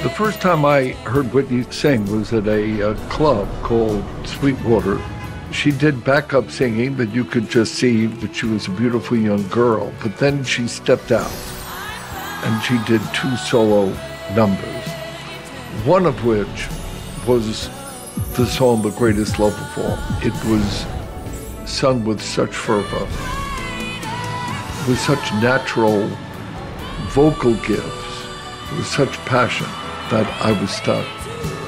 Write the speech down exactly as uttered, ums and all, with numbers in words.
The first time I heard Whitney sing was at a, a club called Sweetwater. She did backup singing, but you could just see that she was a beautiful young girl. But then she stepped out and she did two solo numbers, one of which was the song The Greatest Love of All. It was sung with such fervor, with such natural vocal gifts, with such passion, that I was stunned.